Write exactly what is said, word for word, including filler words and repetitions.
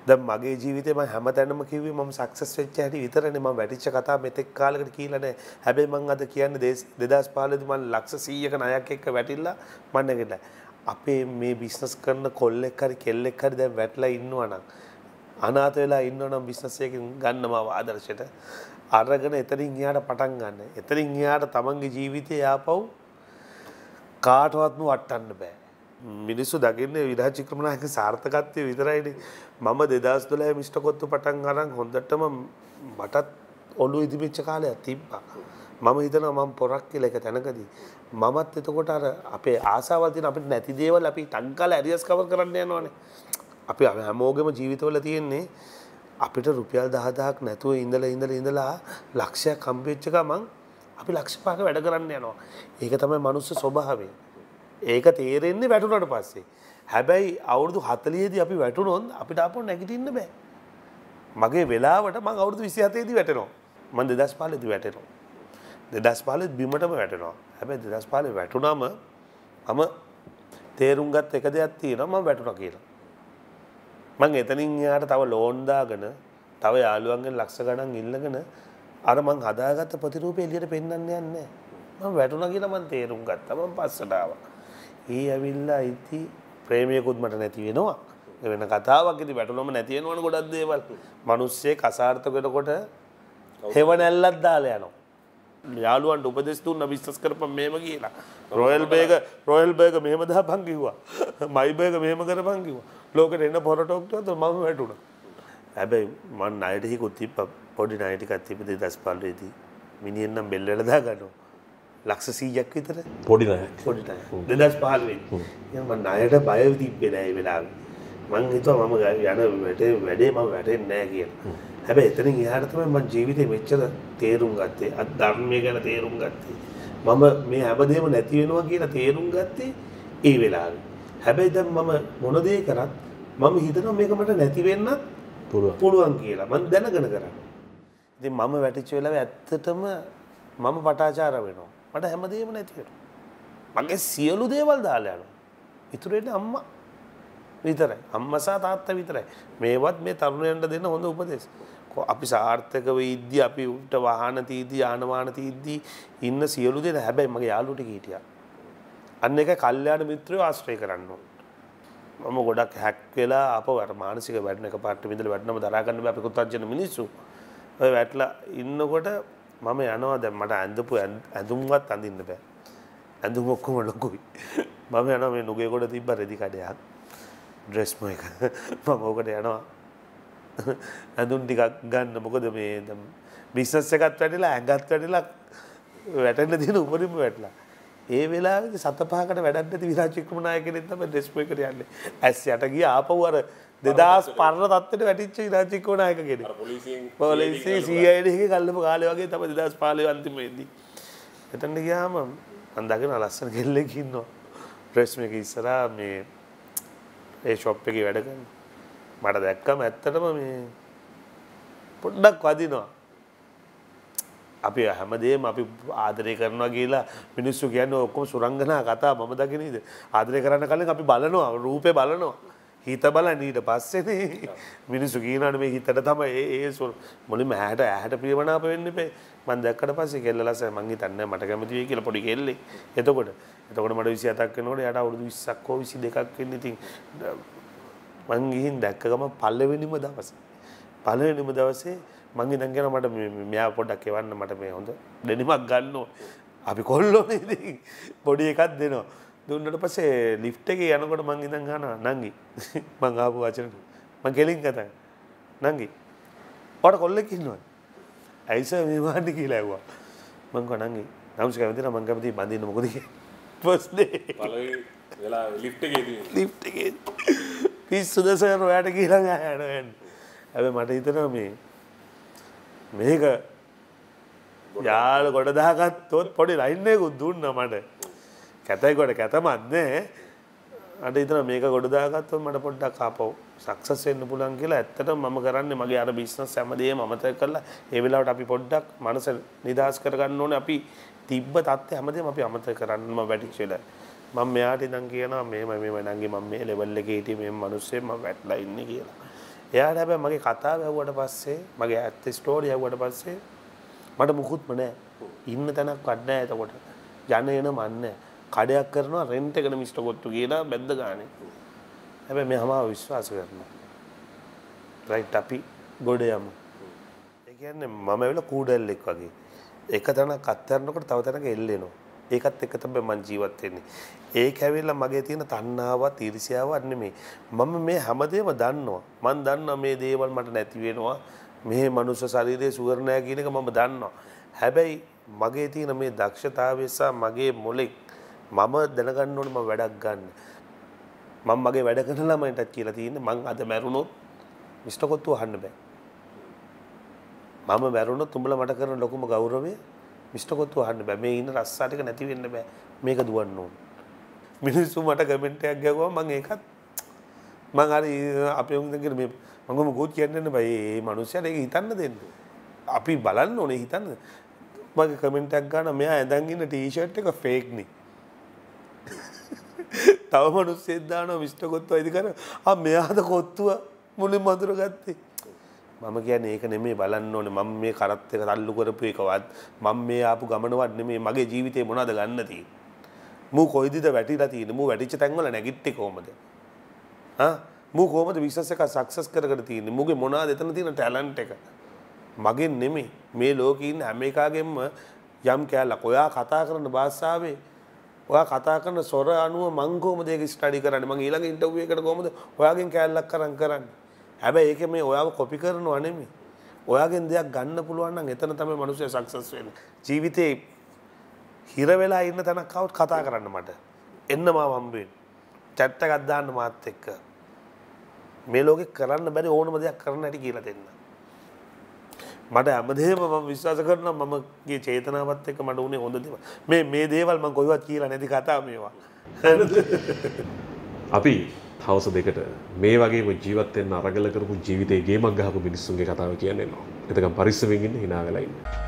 දැන් මගේ ජීවිතේ මම හැමතැනම කිව්වේ මම සක්සස් වෙච්ච හැටි විතරනේ මම වැටිච්ච කතාව මෙතෙක් කාලෙකට කියලා නැහැ. හැබැයි මම අද කියන්නේ දෙදාස් පහළොව දී මම ලක්ෂ සීයක ණයක් එක්ක වැටිලා මම නැගිටලා. අපේ මේ බිස්නස් කරන කොල්ලෙක් හරි කෙල්ලෙක් හරි දැන් වැටලා ඉන්නවා නම් අනාථ වෙලා ඉන්නවා නම් බිස්නස් එකකින් ගන්නම ආදර්ශයට අරගෙන එතනින් එහාට පටන් ගන්න. එතනින් එහාට තමන්ගේ ජීවිතේ ආපහු කාටවත්ම වටන්න බෑ. මිනිස්සු දකින්නේ විරාජ් වික්‍රමනායක සාර්ථකත්වය විතරයිනේ. මම දෙදාස් දොළහ මිස්ටර් කොත්තු පටන් ගන්න හොඳටම මටත් ඔළුව ඉදිමිච්ච කාලයක් තිබ්බා. මම හිතනවා මම පොරක් කියලා එක තැනකදී මමත් එතකොට අර අපේ ආසාවල් තියෙන අපිට නැති දේවල් අපි ටංකල ඇරියස් කවර් කරන්න යනවානේ. අපි හැමෝගෙම ජීවිතවල තියෙන්නේ අපිට රුපියල් දහදහක් නැතුව ඉඳලා ඉඳලා ඉඳලා ලක්ෂයක් හම්බෙච්ච ගමන් අපි ලක්ෂ පහක වැඩ කරන්න යනවා. ඒක තමයි මනුස්ස ස්වභාවය. ඒක තේරෙන්නේ වැටුණාට පස්සේ. හැබැයි අවුරුදු හතළිහ දී අපි වැටුණොත් අපිට ආපහු නැගිටින්න බෑ. මගේ වෙලාවට මම අවුරුදු විසිහතේ දී වැටෙනවා. මම දෙදාස් පහළොව දී වැටෙනවා. දෙදාස් පහළොව බිමටම වැටෙනවා. හැබැයි දෙදාස් පහළොව වැටුණාම මම තේරුම් ගත්ත එක දෙයක් තියෙනවා මම වැටුණා කියලා. මම එතනින් එහාට තව ලෝන් දාගෙන තව යාළුවන්ගෙන් ලක්ෂ ගණන් ඉල්ලගෙන අර මං හදාගත්ත ප්‍රතිරූපය එළියට පෙන්වන්න යන්නේ නැහැ. මම වැටුණා කියලා මං තේරුම් ගත්තා. මම පස්සට ආවා. ඊ ඇවිල්ලා ඉති ප්‍රේමියකුත් මට නැති වෙනවා. ඒ වෙන කතාවක් ඉතින් වැටුනම නැති වෙනවනේ ගොඩක් දේවල්. මිනිස්සෙක් අසාර්ථක වෙනකොට හෙව නැල්ලක් දාලා යනවා. යාළුවන්ට උපදෙස් දුන්නා බිස්නස් කරපම් මෙහෙම කියලා. රොයල් බර්ග රොයල් බර්ග මෙහෙම දාපන් කිව්වා. මයි බර්ග මෙහෙම කරපන් කිව්වා. ලෝකෙට එන පොරටොක් තුනත් මම වැටුණා. හැබැයි මං ණයට හිකුත් තිබ්බා. පොඩි ණය ටිකක් තිබ්බ දෙදාස් පහළොව දී. මිනිහෙන් නම් බෙල් වල දා ගන්නවා. ලක්ෂ සීයක් විතර පොඩි ණයක්. පොඩි ණයක්. දෙදාස් පහළොව දී. මම ණයට බය තිබ්බේ නෑ ඒ වෙලාවේ. මං හිතුවා මම යන වැඩේ වැඩේ මම වැටෙන්නේ නෑ කියලා. හැබැයි එතනින් එහාට තමයි මම ජීවිතේ මෙච්චර තේරුම් ගත්තේ. අත් ධර්මයේ ගැන තේරුම් ගත්තේ. මම මේ හැමදේම නැති වෙනවා කියලා තේරුම් ගත්තේ ඒ වෙලාවේ. හැබැයි දැන් මම මොන දේ කරත් මම හිතනවා මේක මට නැති වෙන්නත් පුළුවන් පුළුවන් කියලා. මම දැනගෙන කරන්නේ. ඉතින් මම වැටිච්ච වෙලාවේ ඇත්තටම මම පටාචාර වෙනවා. මට හැමදේම නැති වෙනවා. මගේ සියලු දේවල් දාලා යනවා. ඉතුරු වෙන්නේ අම්මා විතරයි. අම්මා සහ තාත්තා විතරයි. මේවත් මේ තරුණයන්ට දෙන්න හොඳ උපදෙස්. අපි සාර්ථක වෙයිද්දි අපි උන්ට වාහන තීද්දි යාන වාහන තීද්දි ඉන්න සියලු දේ හැබැයි මගේ යාළුවෝ ටික හිටියා. අන්න එක කල්යාණ මිත්‍රයෝ ආශ්‍රය කරන්න ඕන. මම ගොඩක් හැක් වෙලා අපව අර මානසික වැඩන එක පාට විඳලා වැඩනම දරා ගන්න බෑ අපි කුත්තජන මිනිස්සු. ඔය වැටලා ඉන්නකොට මම යනවා දැන් මට ඇඳපු ඇඳුම්වත් අඳින්න බෑ. ඇඳුම් ඔක්කොම ලොකුයි. මම යනවා මේ නුගේ කොට තිබ්බ රෙදි කඩයක්. ඩ්‍රෙස් මොක. මම ඕකට යනවා. ඇඳුම් ටිකක් ගන්න මොකද මේ බිස්නස් එකත් වැඩිලා ඇඟත් වැඩිලා වැටෙන්න දින උපරිම වැටලා. ඒ වෙලාවේදී සත පහකට වැඩක් නැති විරාජ් වික්‍රමනායක කෙනෙක් තමයි ඩ්‍රෙස් මොක යන්නේ. ඇස් යට ගිය ආපහු අර දෙදාස් පරණ තත්ත්වෙට වැටිච්ච විරාජ් වික්‍රමනායක කෙනෙක්. පොලිසියෙන් පොලිසිය සී ආයි ඩී එකේ කල්ලපු කාලේ වගේ තමයි දෙදාස් පහළොව අන්තිමේදී. එතනට ගියාම මම දකින ලස්සන කෙල්ලෙක් ඉන්නවා. ඩ්‍රෙස් මේක ඉස්සරහා මේ ඒ ෂොප් එකේ වැඩ කරනවා. මට දැක්කම ඇත්තටම මේ පොඩ්ඩක් වදිනවා. අපි හැමදේම අපි ආදරය කරනවා කියලා මිනිස්සු කියන්නේ ඔක්කොම සුරංගනා කතා මම දකිනේද? ආදරය කරන්න කලින් අපි බලනවා රූපේ බලනවා. හිත බලන ඊට පස්සේනේ මිනිස්සු කියනවානේ මේ හිතට තමයි ඒ ඒ මුලින්ම ඇහැට ඇහැට ප්‍රියමනාප වෙන්න එපේ. මම දැක්කට පස්සේ කෙල්ල ලස්සන මං හිතන්නේ මට කැමති වෙයි කියලා පොඩි කෙල්ලෙක්. එතකොට එතකොට මට විසිහතක් වෙනකොට යාට අවුරුදු විස්සක් හෝ විසි දෙකක් වෙන්න ඉතින් මං ගිහින් දැක්ක ගම පළවෙනිම දවසේ පළවෙනිම දවසේ මං ඉඳන් කියන මට මෙයා පොඩ්ඩක් එවන්න මට මේ හොඳ දෙනිමක් ගන්න ඕන. අපි කොල්ලෝනේ ඉතින් පොඩි එකක් දෙනවා. දුන්නට පස්සේ ලිෆ්ට් එකේ යනකොට මං ඉඳන් ගහනවා නංගි මං ආපු වචන මං කෙලින් කතා නංගි ඔයාට කොල්ලෙක් ඉන්නවද? ඇයිස මේ වහන්නේ කියලා ඇහුවා. මං කිව්වා නංගි නම්ස් කැමති නම් මං කැමති බඳින්න මොකද කියලා. ෆස්ට් ඩේ පළවෙනි වෙලා ලිෆ්ට් එකේදී ලිෆ්ට් එකේ පිස්සුද සර් ඔයාට කියලා යනවා. හැබැයි මට හිතෙනවා මේ මේක යාළ කොට දාගත්තොත් පොඩි ලයින් එකක් දුන්නා මට. කැතයි කොට කැතමත් නෑ. අර හිතනවා මේක කොට දාගත්තොත් මට පොඩ්ඩක් ආපහු සක්සස් වෙන්න පුළුවන් කියලා. ඇත්තටම මම කරන්නේ මගේ අර බිස්නස් හැමදේම අමතක කරලා ඒ වෙලාවට අපි පොඩ්ඩක් මනස නිදාස් කරගන්න ඕනේ. අපි තිබ්බ තත්ත්වය හැමදේම අපි අමතක කරන්න මම වැටිච්ච වෙලාව. මම මෙයාට ඉඳන් කියනවා මේම මේම නංගි මම මේ ලෙවල් එකේ හිටියේ මේ මිනිස්සේ මම වැටලා ඉන්නේ කියලා. එයාට හැබැයි මගේ කතාව ඇහුවට පස්සේ මගේ ඇත්ත ස්ටෝරි ඇහුවට පස්සේ මට මුකුත්ම නැහැ. ඉන්න තැනක් වත් නැහැ එතකොට. යන එන මන්නේ. කඩයක් කරනවා රෙන්ට් එකට මිස්ටර් කොට්ටු කියලා බැද්ද ගානේ. හැබැයි මේ හැමෝම විශ්වාස කරනවා. රයිට් අපි ගොඩ යමු. ඒ කියන්නේ මම ඇවිල්ලා කූඩැල්ලෙක් වගේ. එක තැනක් අත්හැරනකොට තව තැනක එල්ලෙනවා. ඒකත් එක්ක තමයි මම ජීවත් වෙන්නේ. ඒක ඇවිල්ලා මගේ තියෙන තණ්හාවත් ඊර්ෂ්‍යාවත් නෙමෙයි. මම මේ හැමදේම දන්නවා. මම දන්නවා මේ දේවල් මට නැති වෙනවා. මේ මනුෂ්‍ය ශරීරයේ සුවර් නැහැ කියන එක මම දන්නවා. හැබැයි මගේ තියෙන මේ දක්ෂතාවය සහ මගේ මොලේ මම දැනගන්න ඕනේ මම වැඩක් ගන්න. මම මගේ වැඩ කරන ළමයින්ටත් කියලා තියෙන්නේ මං අද මැරුණොත් මිස්ටර් කොත්තු අහන්න බෑ. මම මැරුණොත් උඹලා මට කරන ලොකුම ගෞරවය මිස්ටර් කොත්තු අහන්න බෑ. මේ ඉන්න රස්සා ටික නැති වෙන්න බෑ. මේක දුවන්න ඕන. මිනිස්සු මට කමෙන්ට් එකක් ගාවා මම ඒකත් මං හරි අපේ උන් දෙකේ මේ මම මොකෝත් කියන්නේ නැහැ බයි. මේ මිනිස්සුන්ට ඒක හිතන්න දෙන්න. අපි බලන්න ඕනේ හිතන්න. මගේ කමෙන්ට් එකක් ගන්න මෙයා ඇඳන් ඉන්න ටී-ෂර්ට් එක ෆේක් නේ. තව මිනිස්සෙක් දානවා මිස්ටර් කොත්තු අයිති කරන. ආ මෙයාද කොත්තුව මුලින් මඳුර ගත්තේ. මම කියන්නේ ඒක නෙමෙයි බලන්න ඕනේ. මම මේ කරත් එක තල්ලු කරපු එකවත් මම මේ ආපු ගමනවත් නෙමෙයි මගේ ජීවිතේ මොනවද ගන්න තියෙන්නේ. මූ කොයිදද වැටිලා තියෙන්නේ? මූ වැටිච්ච තැන්වල නැගිට්ටේ කොහමද? හා මූ කොහමද බිස්නස් එක සක්සස් කරගෙන තියෙන්නේ? මූගේ මොනවද එතන තියෙන ටැලන්ට් එක? මගෙන් නෙමෙයි. මේ ලෝකේ ඉන්න හැම එකාගෙම යම් කැලක්. ඔයා කතා කරන භාෂාවේ ඔයා කතා කරන සොර අනුව මං කොහමද ඒක ස්ටඩි කරන්නේ? මං ඊළඟ ඉන්ටර්විව් එකට කොහමද ඔයාගෙන් කැලක් කරන් කරන්නේ? හැබැයි ඒකේ මේ ඔයාව කොපි කරනවා නෙමෙයි. ඔයාගෙන් දෙයක් ගන්න පුළුවන් නම් එතන තමයි මිනිස්සු සක්සස් වෙන්නේ. ජීවිතේ හිර වෙලා ඉන්න තැනක් આવුත් කතා කරන්න මට. එන්න මාව හම්බ වෙන්න. chat එකක් දාන්න මාත් එක්ක. මේ ලෝකේ කරන්න බැරි ඕනම දෙයක් කරන්න හැටි කියලා දෙන්න. මට හැමදේම මම විශ්වාස කරනවා මමගේ චේතනාවත් එක්ක මට උනේ හොඳ දේවල්. මේ මේ දේවල් මම කොයිවත් කියලා නැති කතා මේවා. අපි හවස දෙකට මේ වගේම ජීවත් වෙන්න අරගල කරපු ජීවිතේ ගේමක් ගහපු මිනිස්සුන්ගේ කතාව කියන්නේ නෝ. එතකම් පරිස්සමෙන් ඉන්න hina වෙලා ඉන්න.